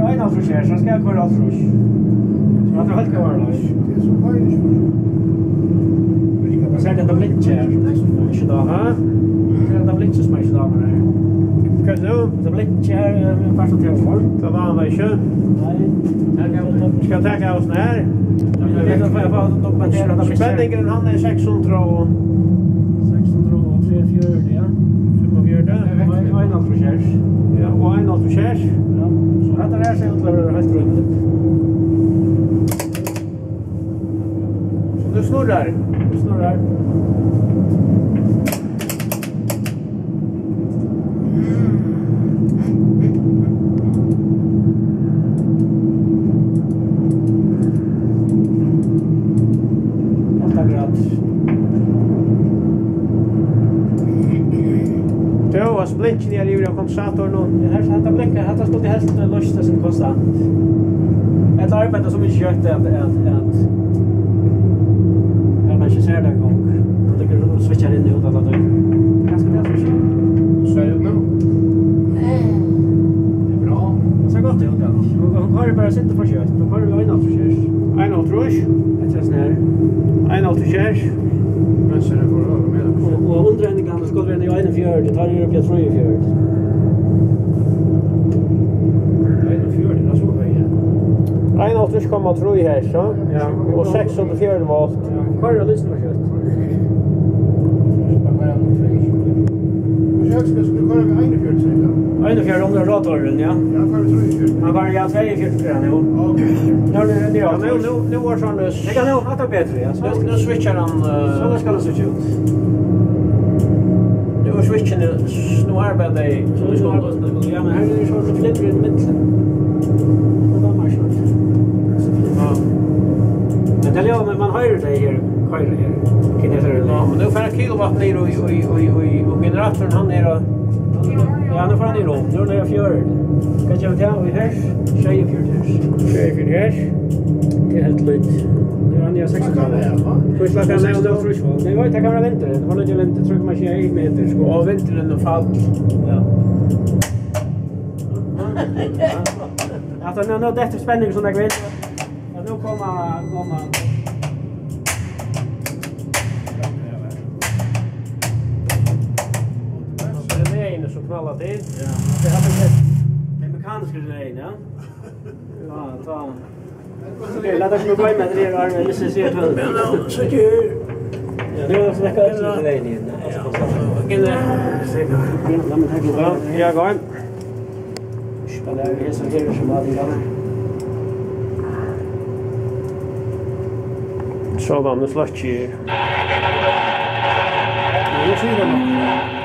en av frusjer, så skal jeg køre alt frus. Så det er helt kvar, Lars. Det er så feil. Så er det da blitje her, som ikke da. Så er det da blitje som ikke da med det. Hva er det nå? Det blitje her, bare så til for. Det var han ikke. Nei. Skal jeg ta oss ned her? Jeg får bare dokumentere at det blitje her. Spenningen han er 600 og... 643, ja. 45. En av frusjer. Ja, og en av frusjer. Ja. Så dette her ser ut til å være helt grunnet. Så du snurrar? Du snurrar. Blinken är ju kompensatorn och här blinkar här ska det helst lösta sin konstant. Ett arbete som vi köpte att man inte ser det en gång. Det går att switcha in i utan att det är ganska bra så. Så är det nu. Det är bra. Så gott det ut alltså. Hon har bara sitta på kött. Då har vi en av körs. en av trusch. Ett är snär. En av körs. Men så är det för över med. Och undrändningen ska vara i en fjärd. Det tar ju upp jag tror i fjärd. En av trusch kommer tro i här så. Ja. Och 604 volt. Kvar är lyssna på kött. Ska du köra med 41 säger du? 41 under rotorn, ja. Ja, kör vi 34. Man kan ju 42 nu. Okej. Nu var sån nu. Det kan nog att bättre, ja. Nu switchar han Så det ska det se ut. Nu var switchen nu arbetar i Så det ska arbeta. Ja, men här är det så flippar i mitten. Det var mer short. Ja. Men det är man hör det här. Kör det här. Ja, men nu får jag kilowatt ner och generatorn han är då. Ja, nu får han i rom. Nu är det fjärd. Kan jag ta i här? Tjej fjärd här. Det är helt lite. Nu är han 6 grader. Först var det nästan frusval. Det var inte kan vara vinter. Det var lite vinter. Tror man ska 1 meter. och vintern och fall. Ja. Att nu det är spänning som jag vet. Ja, nu kommer så knallar det. Ja, det har det mekaniska grejen, ja. Ja, ta. Okej, låt oss nu gå in med det här lite se till. Men så ju. Ja, det var så det kan det igen. Ja, gå in. Ska det är så här som vad det går. Så går det slått ju. Nu ser det.